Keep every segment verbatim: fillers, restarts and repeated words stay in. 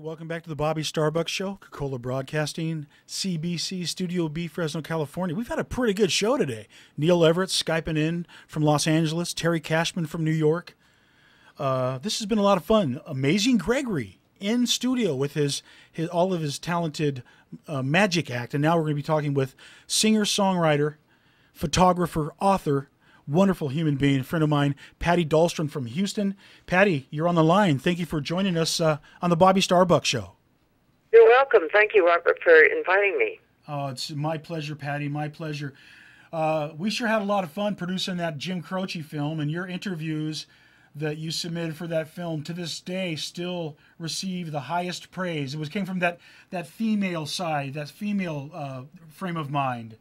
welcome back to the Bobby Starbucks Show, Coca-Cola Broadcasting, C B C, Studio B, Fresno, California. We've had a pretty good show today. Neil Everett Skyping in from Los Angeles, Terry Cashman from New York. Uh, this has been a lot of fun. Amazing Gregory in studio with his, his all of his talented uh, magic act. And now we're going to be talking with singer-songwriter, photographer, author, wonderful human being, a friend of mine, Patty Dahlstrom from Houston. Patty, you're on the line. Thank you for joining us uh, on the Bobby Starbucks Show. You're welcome. Thank you, Robert, for inviting me. Oh, it's my pleasure, Patty, my pleasure. Uh, we sure had a lot of fun producing that Jim Croce film, and your interviews that you submitted for that film to this day still receive the highest praise. It was came from that, that female side, that female uh, frame of mind.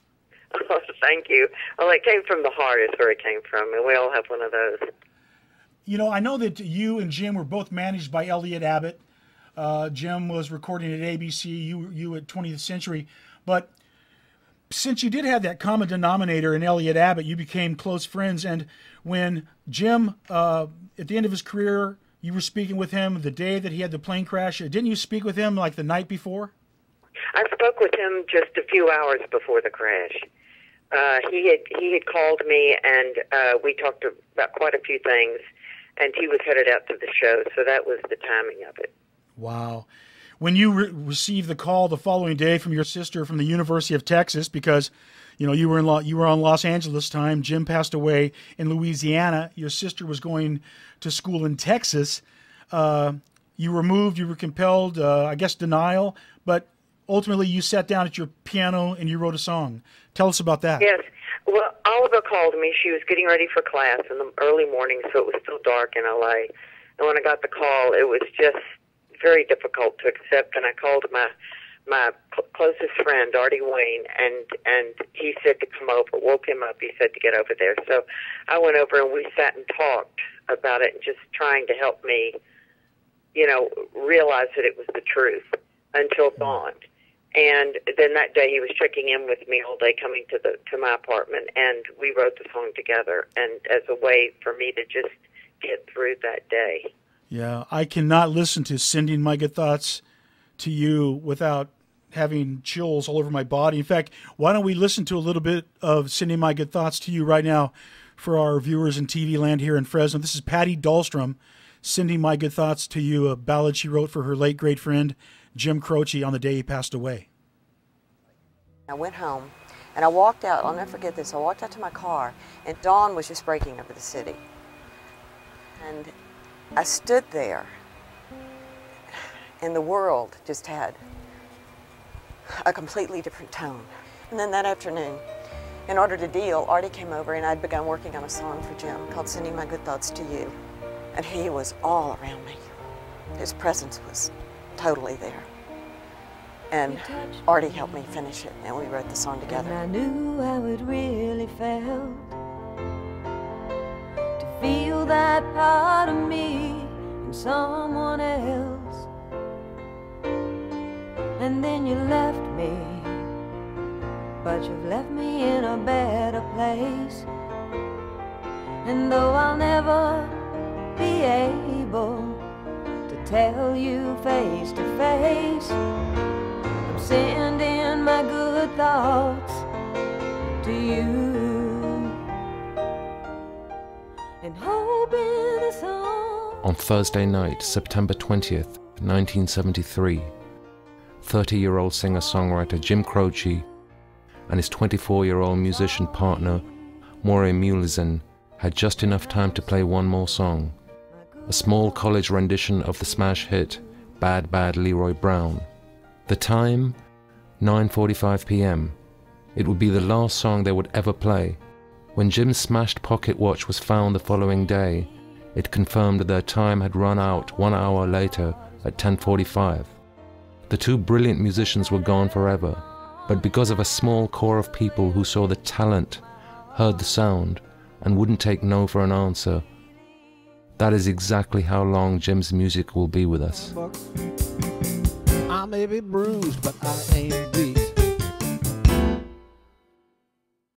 Oh, thank you. Well, it came from the heart is where it came from, and we all have one of those. You know, I know that you and Jim were both managed by Elliot Abbott. Uh, Jim was recording at A B C, you, you at twentieth Century. But since you did have that common denominator in Elliot Abbott, you became close friends. And when Jim, uh, at the end of his career, you were speaking with him the day that he had the plane crash, didn't you speak with him like the night before? I spoke with him just a few hours before the crash. Uh, he had he had called me, and uh, we talked about quite a few things, and he was headed out to the show, so that was the timing of it. Wow. When you re received the call the following day from your sister from the University of Texas, because you know you were in Lo you were on Los Angeles time, Jim passed away in Louisiana, your sister was going to school in Texas, uh, you were moved, you were compelled, uh, I guess denial, but ultimately you sat down at your piano and you wrote a song. Tell us about that. Yes. Well, Oliver called me. She was getting ready for class in the early morning, so it was still dark in L A. And when I got the call, it was just very difficult to accept. And I called my my cl closest friend, Artie Wayne, and and he said to come over. Woke him up. He said to get over there. So I went over and we sat and talked about it, and just trying to help me, you know, realize that it was the truth until dawn. And then that day he was checking in with me all day, coming to the to my apartment, and we wrote the song together, and as a way for me to just get through that day. Yeah, I cannot listen to Sending My Good Thoughts to You without having chills all over my body. In fact, why don't we listen to a little bit of Sending My Good Thoughts to You right now for our viewers in T V land here in Fresno. This is Patty Dahlstrom, Sending My Good Thoughts to You, a ballad she wrote for her late great friend Jim Croce on the day he passed away. I went home and I walked out. I'll never forget this. I walked out to my car and dawn was just breaking over the city. And I stood there and the world just had a completely different tone. And then that afternoon, in order to deal, Artie came over and I'd begun working on a song for Jim called Sending My Good Thoughts to You. And he was all around me. His presence was totally there. And Artie helped me finish it, and we wrote the song together. And I knew how it really felt to feel that part of me in someone else. And then you left me, but you've left me in a better place. And though I'll never be able to tell you face to face, I'm sending my good thoughts to you and hoping the song. On Thursday night, September twentieth, nineteen seventy-three, thirty-year-old singer-songwriter Jim Croce and his twenty-four-year-old musician partner Maureen Mulizan had just enough time to play one more song, a small college rendition of the smash hit Bad Bad Leroy Brown. The time, nine forty-five p m It would be the last song they would ever play. When Jim's smashed pocket watch was found the following day, it confirmed that their time had run out one hour later at ten forty-five. The two brilliant musicians were gone forever, but because of a small core of people who saw the talent, heard the sound, and wouldn't take no for an answer, that is exactly how long Jim's music will be with us. I may be bruised, but I ain't beat.